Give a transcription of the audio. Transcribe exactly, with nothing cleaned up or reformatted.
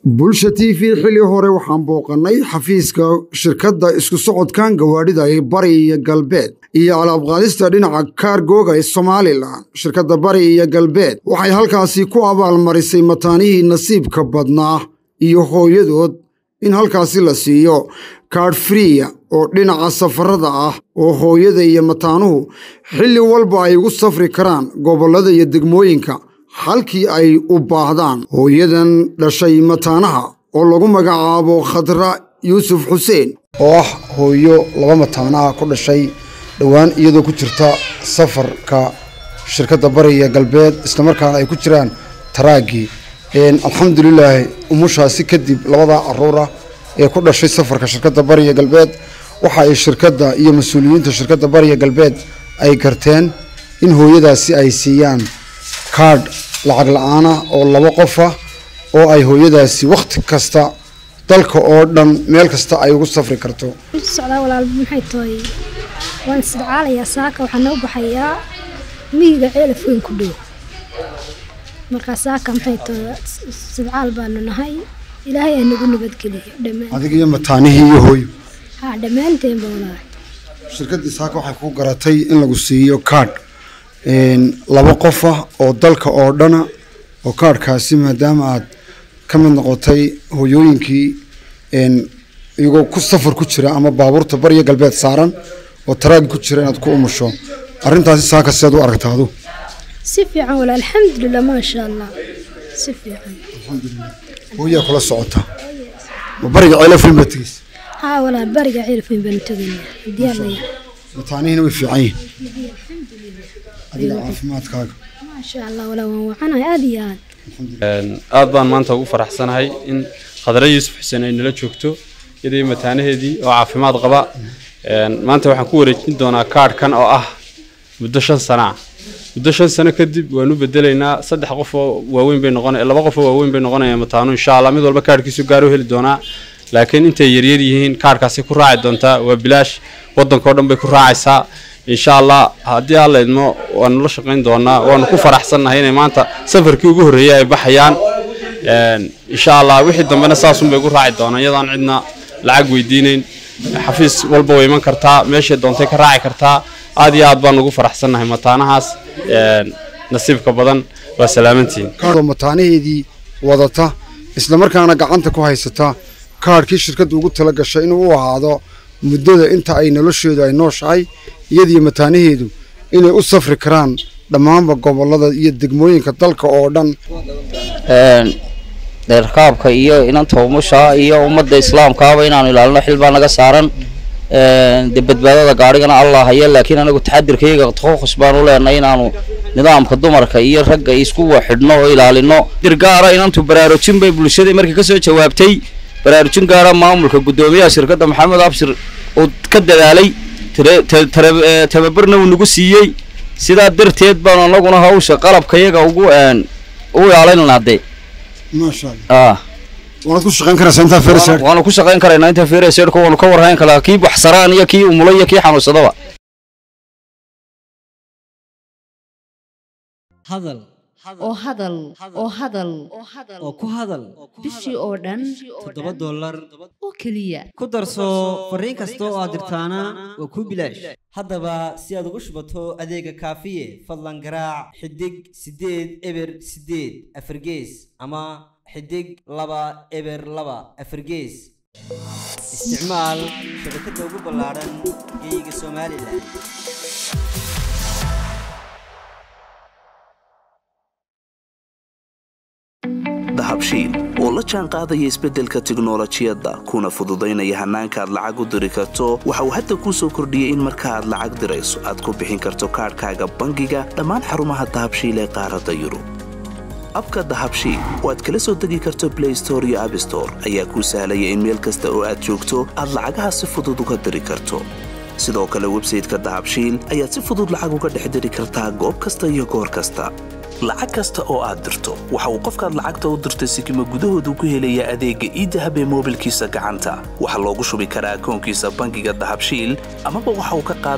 bulsha T V xilli hore waxaan booqanay xafiiska shirkadda isku socodkan gawaadhida ee Bari iyo Galbeed iyo alaab qaadista dhinaca cargo-ga ee Somaliland. Shirkadda Bari iyo Galbeed waxay halkaasi ku abaalmarisay mataanihii nasiibka badnaa iyo hooyadood in halkaasi la siiyo card free oo dhinaca safarada ah oo hooyada iyo mataanuhu xilli walba ay ugu safri karaan gobollada iyo degmooyinka halkii ay u baahdaan. hooyadan dhashay mataanaha oo lagu magacaabo Khadra Yuusuf Xuseen oo ah hooyo laba mataanaha ku dhashay dhawaan iyadoo ku jirta safarka shirkadda Bari iyo Galbeed isla markaana ay ku jiraan taraagi een alxamdulillah umushaasi kadib labada aroora ee ku dhashay safarka shirkadda Bari iyo Galbeed waxa ay shirkadda iyo mas'uuliyiinta shirkadda Bari iyo Galbeed ay garteen in hooyadaasi ay siiyaan card lacag la'aan ah oo laba qof ah oo ay hooyadaasi waqti kasta dalka oo dhan meel kasta ay ugu safri karto. Socdaa walaal maxay tahay waan sidcaalaya saaka waxaan u baxayaa miyiga ceelafweyn ku dhow marka saaka maxay tahay sidcaal baan nahay ilaahay aan nagu nabadgeliyo dhamaan adiga iyo mataanihii iyo hooyo ha dhamaanteen walaal shirkadda saaka waxay ku garatay in lagu siiyo card een laba qof ah oo dalka oo dhana oo kaarkaasi maadaama aad ka mid noqotay hooyooyinkii een iyagoo ku safar ku jira ama baabuurta Bari iyo Galbeed saaran oo taraag ku jira inaad ku umusho arrintaasi saaka sidaad u aragtaado si fiican walaal alxamdulillah ma sha Allah si fiican alxamdulillah hooyo kula socota ma Bariga ceelafweyn batigis ha walaal Bariga ceelafweyn baan tagaynaa diyaarnaya mataanihiina way fiican yihiin adiga caafimaadkaaga ma sha Allah wala waan wacanahay aad iyo aad een aad baan maanta ugu faraxsanahay in Khadra Yuusuf Xuseen ay nala joogto iyadoo mataanaheedii oo caafimaad qaba een maanta waxaan ku wareejin doonaa card-kan oo ah muddo shan sano muddo shan sano kadib waanu bedelaynaa saddex qof oo waaweyn bay noqonayaan laba qof oo waaweyn bay noqonayaan mataanu insha Allah mid walba card-kiisu gaaro heli doonaa laakiin intay yaryar yihiin card-kaasi ku raaci doontaa waa bilaash wadanka oo dhan bay ku raacaysaa insha Allah haddii alla idmo waan la shaqeyn doonaa waan ku faraxsanahay inay maanta safarkii ugu horeeyay ay baxayaan een insha Allah wixii dambena saasun bay ku raaci doonaan iyadaan cidna lacag weydiinayn xafiis walba way iman kartaa meesha doontay ka raaci kartaa aad iyo aad baan ugu faraxsanahay mataanahaas een nasiibka badan waa salaamantiin kaardo mataanaheedii wadata isla markaana gacanta ku haysata kaarkii shirkaddu ugu tala gashay inuu u ahaado muddada inta ay nolosheedu ay nooshahay iyadii mataanaheedu inay u safri karaan dhammaanba gobollada iyo degmooyinka dalka oo dhan een dheerkaabka iyo inanta umusha iyo ummadda islaamkaaba inaanu ilaalino xil baa naga saaran een badbaadada gaarigana Allah haya laakiin anagu taxadirkayga takhus baan u leenahay inaanu nidaamka dumarka iyo ragga isku waxidhno oo ilaalino dirgaara inantu baraarujin bay bulshada markii ka soo jawaabtay baraarujin gaara maamulka gudoomiyaha shirkadda Maxamed Abshir oo ka dadaalay tababarna uu nagu siiyay sidaa darteed baan anaguna hawsha qalabkayaga ugu een u ilaalinaaday ma sha Allah ah waad ku shaqeyn karaysaa inta feereysay waan ku shaqeyn karaynaa inta feereysay ko waan ka warhayn kala kii baxsaraan iyo kii umulay iyo kii xanuunsadaba hadal oo hadal oo hadal oo ku hadal bishii oo dhan toddoba dollar oo kaliya ku darso fariin kasta oo aad dirtaana waa ku bilaash haddaba si aad ugu shubato adeega kaafiye fadlan garaac xidig sideed eber sideed afargees ama xidig laba eber laba afargees isticmaal shabakadda ugu ballaaran geeyiga Soomaaliland dahabshiil oo la jaan qaadaya isbeddelka tiknoolajiyadda kuna fududaynaya hannaanka aad lacag u diri karto waxa uu hadda kuu soo kordhiyey in marka aad lacag dirayso aad ku bixin karto kaarkaaga bangiga dhammaan xarumaha dahabshiil ee qaaradda Yurub abka dahabshiil oo aad kala soo degi karto Play Store iyo App Store ayaa kuu sahlaya in meel kasta oo aad joogto aad lacagaha si fudud uga diri karto sidoo kale website-ka dahabshiil ayaad si fudud lacag uga dhex diri kartaa goob kasta iyo goor kasta lacag kasta oo aad dirto waxa uu qofkaad lacagta u dirtay sikimo gudahoodu ku helayaa adeegga e-dahab ee moobilkiisa gacanta waxa loogu shubi karaa akoonkiisa bangiga dahabshiil amaba waxa uu ka